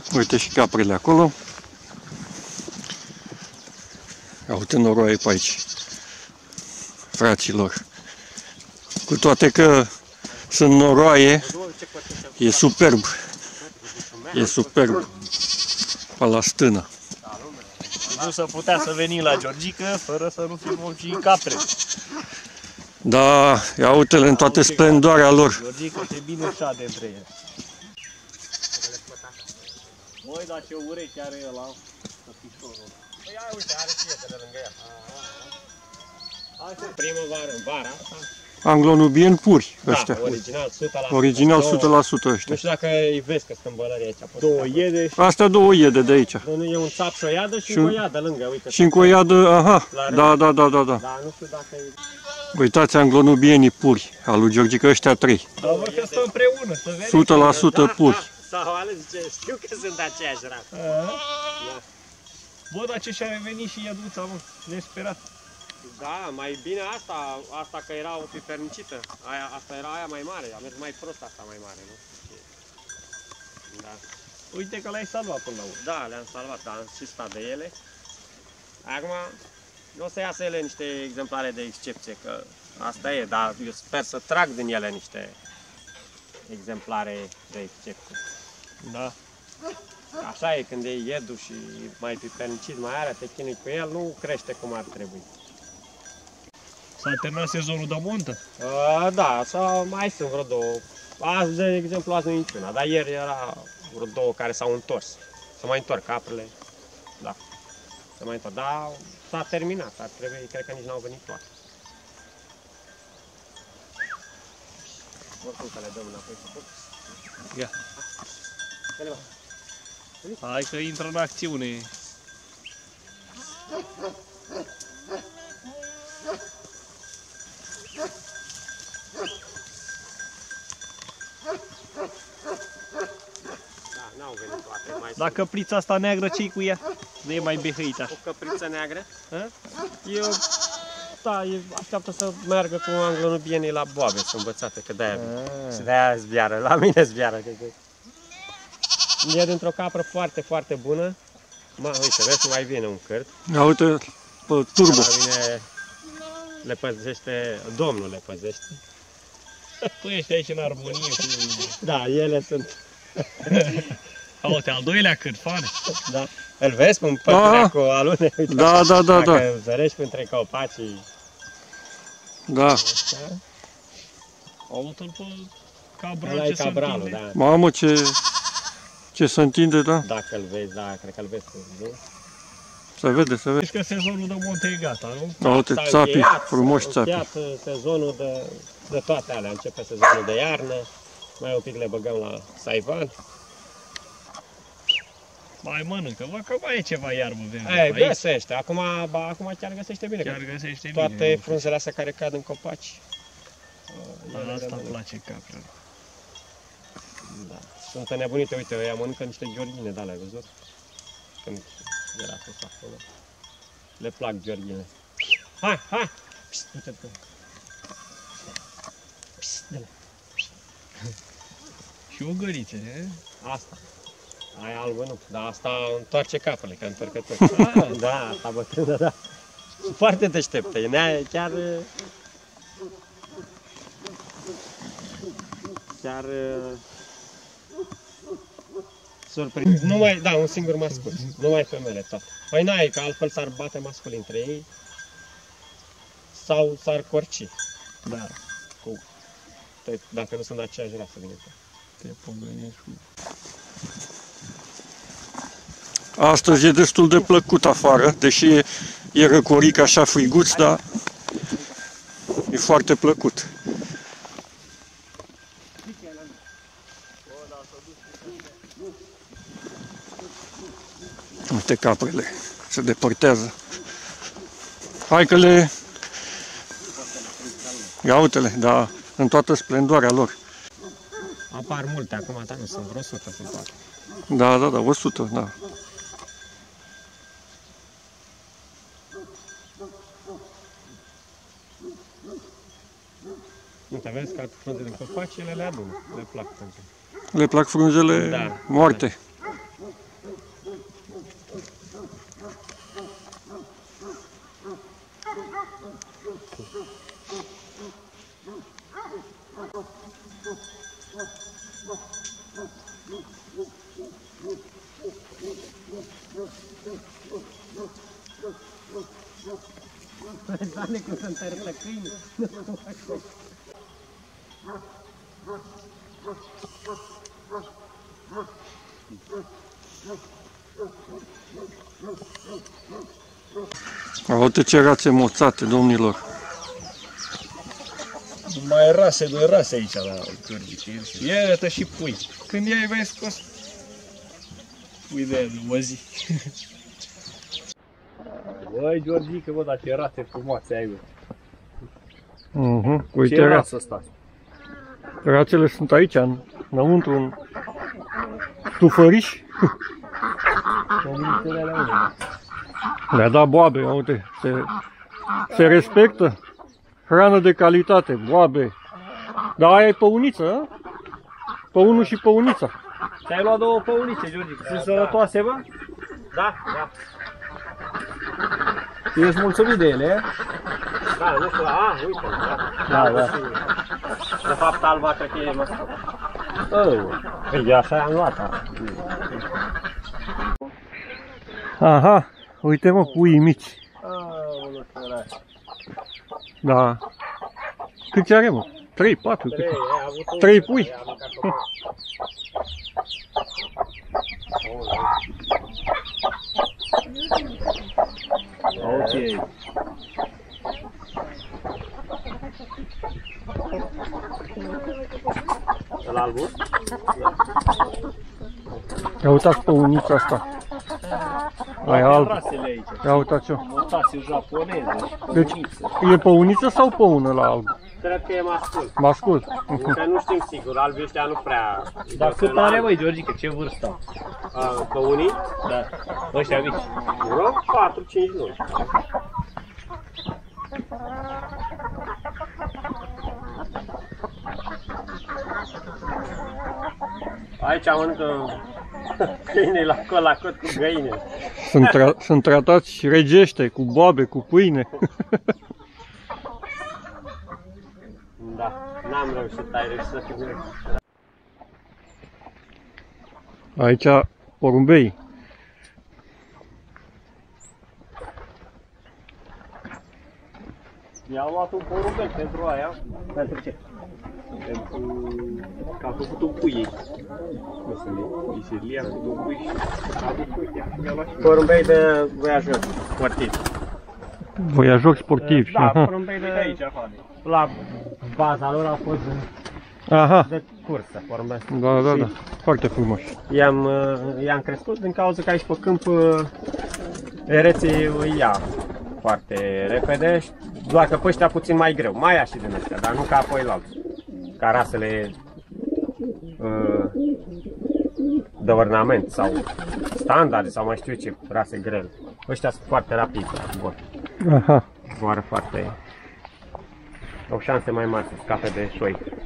Uite și caprele acolo. Uite noroaie pe aici, fraților. Cu toate că sunt noroaie, e superb. E superb. Pe la stână. Nu se putea să venim la Georgica fără să nu filmăm și capre. Da, ia uite-le în toată splendoarea lor. Georgica ce bine șade între ele. Măi, dar ce urechi are ăla, săpișorul. Păi ia uite, are prietene lângă el. Asta e primăvară, în vara asta. Anglo-nubieni puri ăștia. Da, original, 100%. Original 100% ăștia. Nu știu dacă îi vezi că sunt bălării aici. Două iede și... Astea două iede de aici. Nu, e un țap și o iadă și o iadă lângă, uite. Și încă o iadă, aha, da. Da, nu știu dacă e... Uitați anglo-nubienii puri, al lui Georgica, ăștia trei. Dar văd că stă împreună, să vede. 100% puri. Sau ales zice, știu că sunt aceeași rață. Bă, dar ce și-a revenit și Iaduța, mă, nesperat. Da, mai bine asta că era o pipernicită. Asta era aia mai mare, a mers mai prost asta mai mare, nu? Da. Uite că l-ai salvat până la urmă. Da, le-am salvat, dar am și stat de ele. Acum, o să iasă ele niște exemplare de excepție, că asta e, dar eu sper să trag din ele niște exemplare de excepție. Da. Așa e, când e iedul și mai pipernicit, mai are, te chinui cu el, nu crește cum ar trebui. S-a terminat sezonul de montă? Da, sau mai sunt vreo două. Azi, de exemplu, azi nu e niciuna, dar ieri era vreo două care s-au întors. Se mai întorc caprele, da. Se mai întorc, dar s-a terminat, ar trebui, cred că nici n-au venit toate. Oricum că le dăm înapoi să pot. Ia. Hai că intră în acțiune. N-au venit toate, mai Dar căprița asta neagră, ce-i cu ea? Nu e mai behăită așa. o căpriță neagră. A? Da, așteaptă să meargă cu anglo-nubienii la boabe, sunt învățate, că de-aia și de-aia zbiară, la mine zbiară. E dintr-o capră foarte, foarte bună. Uite, vezi, mai vine un cârt. Ia uite, pe turbo. La mine le păzește, domnul le păzește. Tu ești aici în armonie cu... Da, ele sunt. Uite, al doilea cârt, fane. Da. Îl vezi în pădurea cu alune? Uite, Da. dacă zărești între copacii. Da. Aută-l pe cabral Ăla ce e se cabralul, întinde. da. Mamă, ce se întinde, da? Dacă îl vezi, da, cred că îl vezi, nu? Se vede, se vede. Deci că sezonul de monte e gata, nu? Da, uite, țapii, frumoși țapii. S-a încheiat sezonul de toate alea. Începe sezonul de iarnă, mai un pic le băgăm la saivan. Mai mănâncă, văd că mai e ceva iarbă verde. Găsește, acum chiar găsește bine. Chiar găsește toate bine. Toate frunzele astea care cad în copaci. Asta îmi place capră. Da. Sunt nebunite, uite, ea mănâncă niște gheorghine de alea, ai văzut? Când era pus acolo. Le plac gheorghine. Hai! Psst, uite-te. Psst, de-le. Și o găriță, e? Asta. Aia albă nu, dar asta întoarce capele, ca întorcător. Da, asta bătrână, da. Foarte deșteptă, e chiar surprins. Numai, da, un singur mascul, numai femele tot. Păi n-ai, că altfel s-ar bate masculii între ei sau s-ar corci. Da. Dacă nu sunt de aceeași rasă, bineînțeles. Te pogănești cu... Astăzi e destul de plăcut afară, deși e răcoric așa friguț, dar e foarte plăcut. Uite caprele, se depărtează. Hai că le... Ia uite-le, da, în toată splendoarea lor. Apar multe acum, dar nu sunt vreo 100 sunt toate. Da, 100, da. Uite, vezi că frunzele în copaci, ele le adună, le plac. Le plac frunzele moarte. Doamne, cum se întărâtă câini. Uite ce rațe moțate, domnilor. Mai rase, doi rase aici la Georgica. Iată și pui. Când i-ai mai scos pui de aia, o zi. Băi, Georgica, bă, dar ce rate frumoase ai, bă. Uite, Ce rață asta? rațele sunt aici, înăuntru, în stufăriș. Le-a dat boabe, uite, se respectă. Hrană de calitate, boabe. Dar aia e păuniță, a? Păunul și păunița. Ți-ai luat două păunițe, Georgica. Sunt sănătoase, bă? Da, da. Ești mulțumit de ele, Da, nu știu, uite, Da, da. de fapt alba cred că e măscă. Oh. E așa am luat. Aha, uite mă, puii mici. Da. Câți are, mă? 3, 4, 3 pui. Ok. Ăla albul? Ia uitați păunița asta. Aia albă. Rasele aici. Ia uitați-o. Mutase japoneze. Deci, e păuniță sau păună la alb? Cred că e mascul. Mascul. Încă nu știm sigur, albii ăștia nu prea... Dar cât are, băi, Georgica? Ce vârstă? Păunii? Da. Ăștia mici. Vreo 4-5 luni. Aici mănâncă câine la cot cu găine. Sunt tratați regește, cu boabe, cu pâine. Da, n-am reușit, ai reușit să figurezi. Aici porumbei. I-au luat un porumbel pentru aia. Pentru ce? Pentru că a făcut un pui ei. Nu sunt ei, Isilia a făcut un pui și a adus pui. Porumbei de voiajori sportivi. Voiajori sportivi. Da, Aha. porumbei de Aici, afară. la baza lor au fost Aha. de cursă, porumbei. Da, da, da. Foarte frumos. I-am crescut din cauza că aici pe câmp ereții îi ia foarte repede, doar că pe ăștia puțin mai greu, mai ia și din ăștia, dar nu ca apoi la alții. Ca rasele de ornament sau standard sau mai știu ce rase grele. Ăștia sunt foarte rapidi, zbor. Aha. Zboară foarte... Au șanse mai mari să scape de șoi.